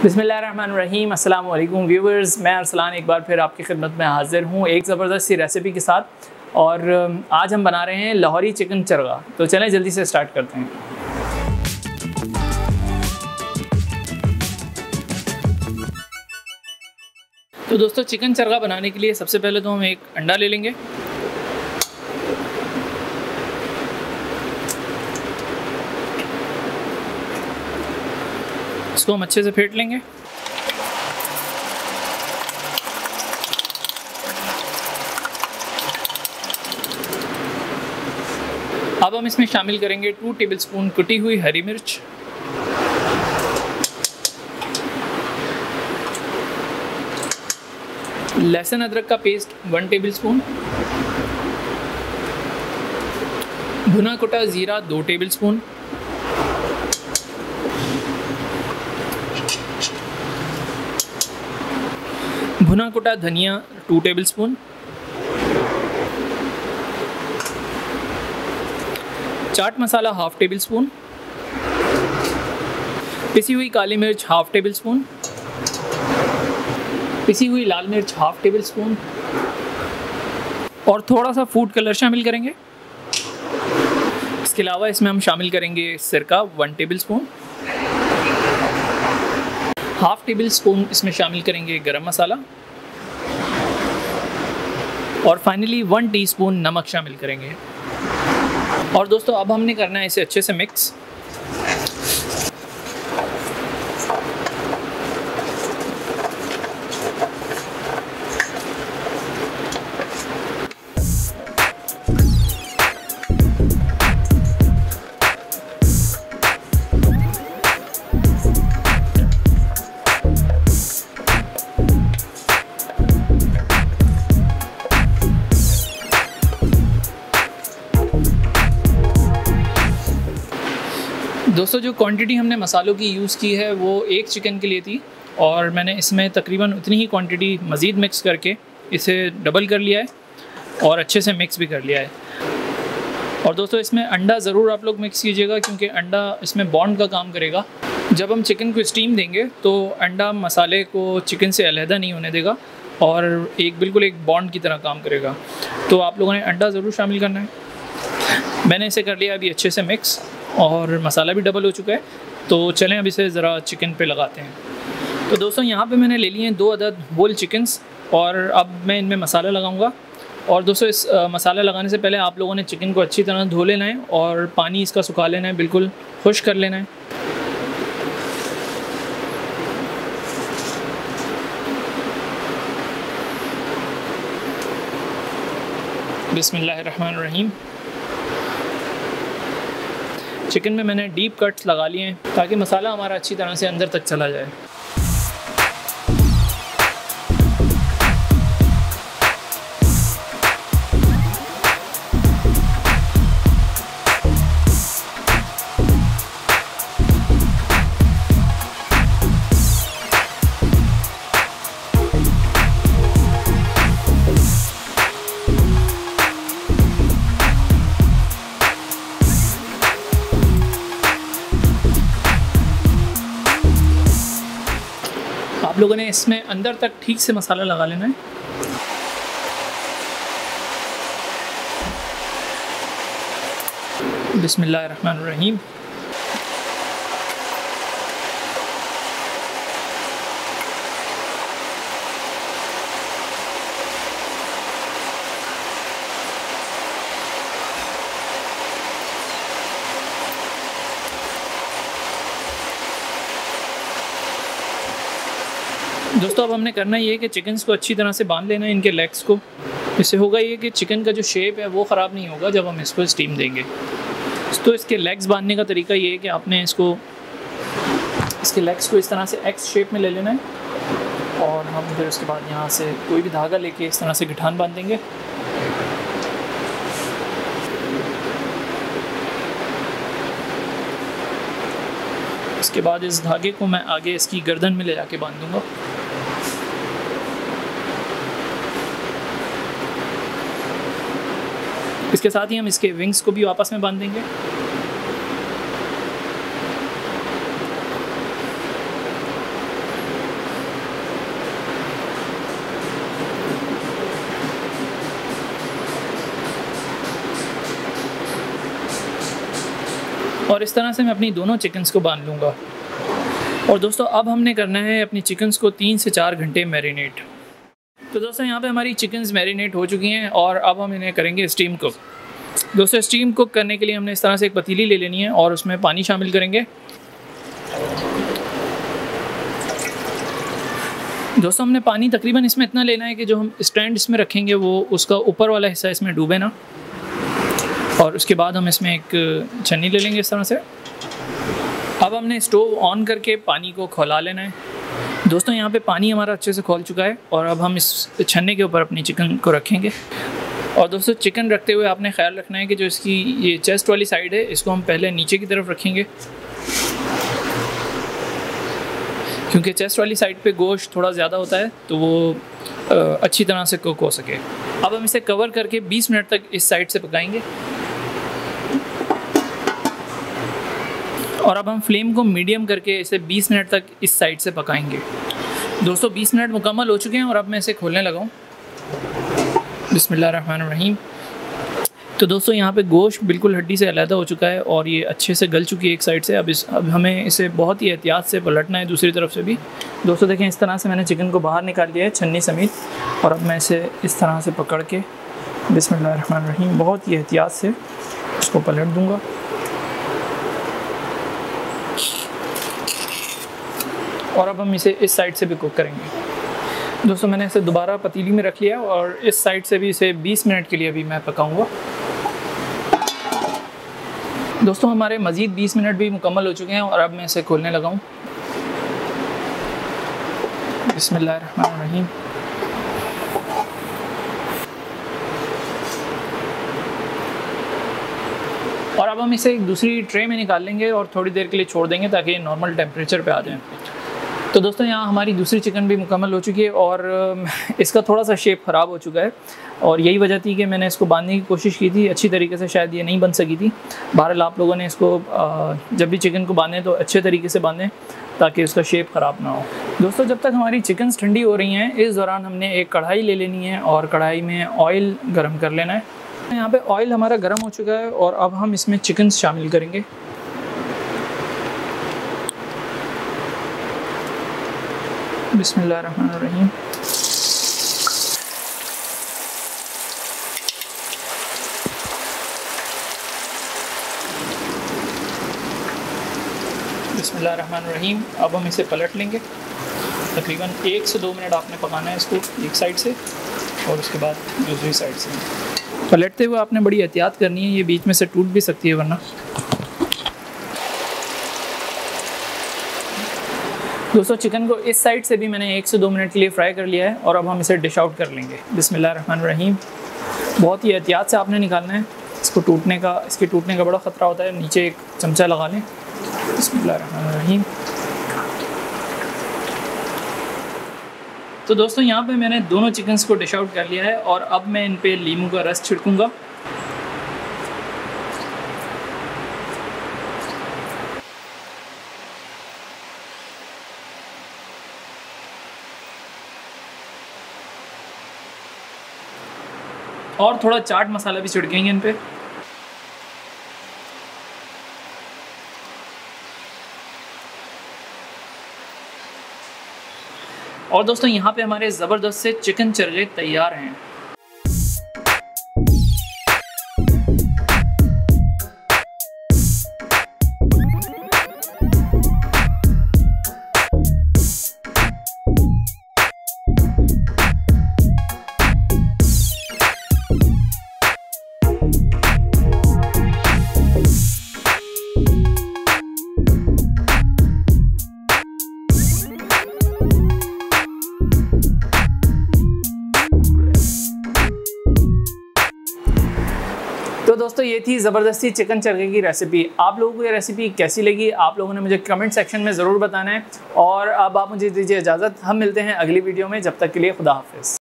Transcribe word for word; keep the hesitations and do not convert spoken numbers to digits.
बिस्मिल्लाहिर्रहमानिर्रहीम, अस्सलाम वालेकुम व्यूवर्स। मैं अरसलान एक बार फिर आपकी खिदमत में हाज़िर हूँ एक ज़बरदस्त सी रेसिपी के साथ। और आज हम बना रहे हैं लाहौरी चिकन चरगा। तो चलें जल्दी से स्टार्ट करते हैं। तो दोस्तों, चिकन चरगा बनाने के लिए सबसे पहले तो हम एक अंडा ले लेंगे। इसको हम अच्छे से फेंट लेंगे। अब हम इसमें शामिल करेंगे टू टेबलस्पून कुटी हुई हरी मिर्च, लहसुन अदरक का पेस्ट वन टेबलस्पून, भुना कुटा ज़ीरा दो टेबलस्पून, भुना कुटा धनिया two tablespoon, chaat masala half tablespoon, पिसी हुई काली मिर्च हाफ टेबल स्पून, पिसी हुई लाल मिर्च हाफ टेबल स्पून और थोड़ा सा फूड कलर शामिल करेंगे। इसके अलावा इसमें हम शामिल करेंगे सिरका one tablespoon, half tablespoon इसमें शामिल करेंगे गरम मसाला और फाइनली वन टीस्पून नमक शामिल करेंगे। और दोस्तों, अब हमने करना है इसे अच्छे से मिक्स। दोस्तों, जो क्वांटिटी हमने मसालों की यूज़ की है वो एक चिकन के लिए थी और मैंने इसमें तकरीबन उतनी ही क्वांटिटी मज़ीद मिक्स करके इसे डबल कर लिया है और अच्छे से मिक्स भी कर लिया है। और दोस्तों, इसमें अंडा ज़रूर आप लोग मिक्स कीजिएगा क्योंकि अंडा इसमें बॉन्ड का काम करेगा। जब हम चिकन को स्टीम देंगे तो अंडा मसाले को चिकन से अलहदा नहीं होने देगा और एक बिल्कुल एक बॉन्ड की तरह काम करेगा। तो आप लोगों ने अंडा ज़रूर शामिल करना है। मैंने इसे कर लिया अभी अच्छे से मिक्स और मसाला भी डबल हो चुका है। तो चलें अब इसे ज़रा चिकन पे लगाते हैं। तो दोस्तों, यहाँ पे मैंने ले लिए हैं दो अदद होल चिकन्स और अब मैं इनमें मसाला लगाऊंगा। और दोस्तों, इस आ, मसाला लगाने से पहले आप लोगों ने चिकन को अच्छी तरह धो लेना है और पानी इसका सुखा लेना है, बिल्कुल खुश्क कर लेना है। बिस्मिल्लाहिर्रहमानिर्रहीम। चिकन में मैंने डीप कट्स लगा लिए हैं ताकि मसाला हमारा अच्छी तरह से अंदर तक चला जाए। आप लोगों ने इसमें अंदर तक ठीक से मसाला लगा लेना है। बिस्मिल्लाहिर्रहमानिर्रहीम। दोस्तों, अब हमने करना ये है कि चिकन्स को अच्छी तरह से बांध लेना है, इनके लेग्स को। इससे होगा ये कि चिकन का जो शेप है वो ख़राब नहीं होगा जब हम इसको स्टीम देंगे। तो इसके लेग्स बांधने का तरीका ये है कि आपने इसको इसके लेग्स को इस तरह से एक्स शेप में ले लेना है और हम फिर उसके बाद यहाँ से कोई भी धागा लेके इस तरह से गठान बांध देंगे। इसके बाद इस धागे को मैं आगे इसकी गर्दन में ले जाके बांध दूँगा। इसके साथ ही हम इसके विंग्स को भी आपस में बांध देंगे। और इस तरह से मैं अपनी दोनों चिकन्स को बांध लूँगा। और दोस्तों अब हमने करना है अपनी चिकन्स को तीन से चार घंटे मैरिनेट। तो दोस्तों यहाँ पे हमारी चिकन्स मैरिनेट हो चुकी हैं और अब हम इन्हें करेंगे स्टीम कुक। दोस्तों स्टीम कुक करने के लिए हमने इस तरह से एक पतीली ले लेनी है और उसमें पानी शामिल करेंगे। दोस्तों हमने पानी तकरीबन इसमें इतना लेना है कि जो हम स्टैंड इसमें रखेंगे वो उसका ऊपर वाला हिस्सा इसमें डूबे ना। और उसके बाद हम इसमें एक छन्नी ले लेंगे इस तरह से। अब हमने स्टोव ऑन करके पानी को खौला लेना है। दोस्तों यहाँ पे पानी हमारा अच्छे से खौल चुका है और अब हम इस छन्ने के ऊपर अपनी चिकन को रखेंगे। और दोस्तों चिकन रखते हुए आपने ख्याल रखना है कि जो इसकी ये चेस्ट वाली साइड है इसको हम पहले नीचे की तरफ रखेंगे, क्योंकि चेस्ट वाली साइड पे गोश्त थोड़ा ज़्यादा होता है तो वो अच्छी तरह से कुक हो सके। अब हम इसे कवर करके बीस मिनट तक इस साइड से पकाएंगे। और अब हम फ्लेम को मीडियम करके इसे बीस मिनट तक इस साइड से पकाएंगे। दोस्तों बीस मिनट मुकम्मल हो चुके हैं और अब मैं इसे खोलने लगा हूँ। बिस्मिल्लाहिर्रहमानिर्रहीम। तो दोस्तों यहाँ पे गोश्त बिल्कुल हड्डी से अलग हो चुका है और ये अच्छे से गल चुकी है एक साइड से। अब इस अब हमें इसे बहुत ही एहतियात से पलटना है दूसरी तरफ से भी। दोस्तों देखें इस तरह से मैंने चिकन को बाहर निकाल लिया है छन्नी समेत। और अब मैं इसे इस तरह से पकड़ के बिस्मिल्लाहिर्रहमानिर्रहीम बहुत ही एहतियात से इसको पलट दूँगा। और अब हम इसे इस साइड से भी कुक करेंगे। दोस्तों मैंने इसे दोबारा पतीली में रख लिया और इस साइड से भी इसे बीस मिनट के लिए भी मैं पकाऊंगा। दोस्तों हमारे मज़ीद बीस मिनट भी मुकम्मल हो चुके हैं और अब मैं इसे खोलने लगा हूँ। बिस्मिल्लाहिर्रहमानिर्रहीम। और अब हम इसे एक दूसरी ट्रे में निकाल लेंगे और थोड़ी देर के लिए छोड़ देंगे ताकि नॉर्मल टेम्परेचर पे आ जाए। तो दोस्तों यहाँ हमारी दूसरी चिकन भी मुकम्मल हो चुकी है और इसका थोड़ा सा शेप ख़राब हो चुका है और यही वजह थी कि मैंने इसको बांधने की कोशिश की थी। अच्छी तरीके से शायद ये नहीं बन सकी थी। बहरहाल आप लोगों ने इसको जब भी चिकन को बांधें तो अच्छे तरीके से बांधें ताकि उसका शेप ख़राब ना हो। दोस्तों जब तक हमारी चिकन ठंडी हो रही हैं इस दौरान हमने एक कढ़ाई ले लेनी है और कढ़ाई में ऑयल गर्म कर लेना है। यहाँ पे ऑयल हमारा गर्म हो चुका है और अब हम इसमें चिकन शामिल करेंगे। बिस्मिल्लाहिर्रहमानिर्रहीम। बिस्मिल्लाहिर्रहमानिर्रहीम। अब हम इसे पलट लेंगे। तकरीबन एक से दो मिनट आपने पकाना है इसको एक साइड से और उसके बाद दूसरी साइड से। पलटते हुए आपने बड़ी एहतियात करनी है, ये बीच में से टूट भी सकती है वरना। दोस्तों चिकन को इस साइड से भी मैंने एक से दो मिनट के लिए फ्राई कर लिया है और अब हम इसे डिश आउट कर लेंगे। बिस्मिल्लाहिर्रहमानिर्रहीम। बहुत ही एहतियात से आपने निकालना है, इसको टूटने का इसके टूटने का बड़ा ख़तरा होता है। नीचे एक चमचा लगा लें। बिस्मिल्लाहिर्रहमानिर्रहीम। तो दोस्तों यहाँ पे मैंने दोनों चिकन्स को डिश आउट कर लिया है और अब मैं इन पे लीमू का रस छिड़कूँगा। और थोड़ा चाट मसाला भी छिड़केंगे इन पे। और दोस्तों यहाँ पे हमारे ज़बरदस्त से चिकन चरगे तैयार हैं। तो दोस्तों ये थी ज़बरदस्ती चिकन चरगे की रेसिपी। आप लोगों को ये रेसिपी कैसी लगी आप लोगों ने मुझे कमेंट सेक्शन में ज़रूर बताना है। और अब आप मुझे दीजिए इजाज़त, हम मिलते हैं अगली वीडियो में। जब तक के लिए खुदा हाफिज़।